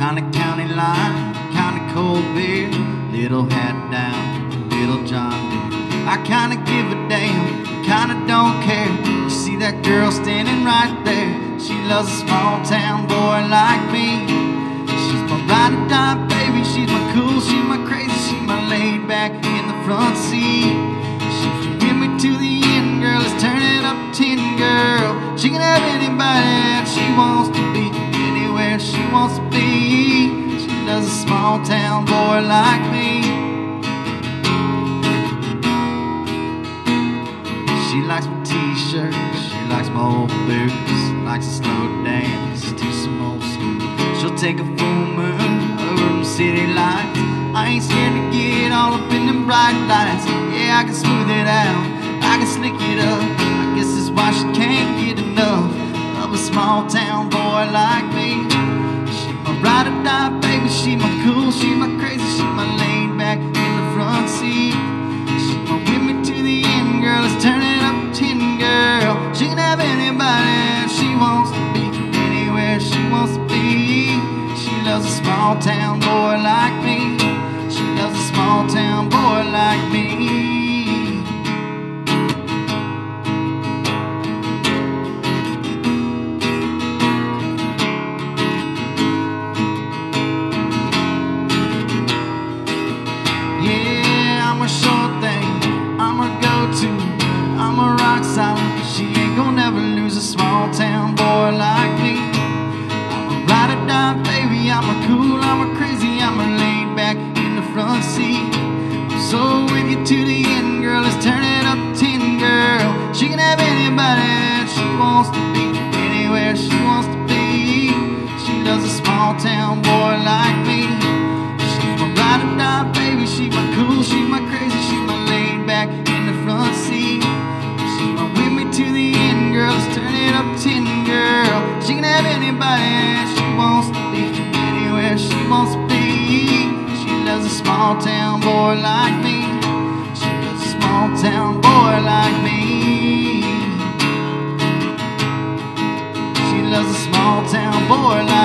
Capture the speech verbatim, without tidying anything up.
Kinda county line, kinda cold beer, little hat down, little John Deere. I kinda give a damn, kinda don't care. You see that girl standing right there, she loves a small town boy like me. She's my ride or die baby, she's my cool, she's my crazy, she's my laid back in the front seat. She can get me to the end, girl, let's turn it up ten, girl. She can have anybody that she wants to be, anywhere she wants to be. She loves a small town boy like me. She likes my t-shirt, she likes my old boots, likes to slow dance to some old school. She'll take a full moon over them city lights. I ain't scared to get all up in them bright lights. Yeah, I can smooth it out, I can slick it up. I guess that's why she can't get enough of a small town boy like me. She's my ride or die baby, she's my cool, she's my crazy, she's my laid back in the front seat. She's my with me to the end, girl, let's turn it up ten, girl. She can have anybody she wants to be, anywhere she wants to be. She loves a small town boy like me. She loves a small town boy like me. Yeah, I'm a short thing, I'm a go-to, I'm a rock solid. She ain't gonna never lose a small town boy like me. I'm a ride or die baby, I'm a cool, I'm a crazy, I'm a laid back in the front seat. I'm so with you to the end, girl, let's turn it up ten, girl. She can have anybody that she wants to be, anywhere she wants to be. She loves a small town boy like me. She's my ride or die baby, she's my cool, she's my crazy, she's my laid back in the front seat. She's my with me to the end, girl, let's turn it up ten, girl. She can have anybody that she wants to be, anywhere she wants to be. She loves a small town boy like me. She loves a small town boy like me. She loves a small town boy like me.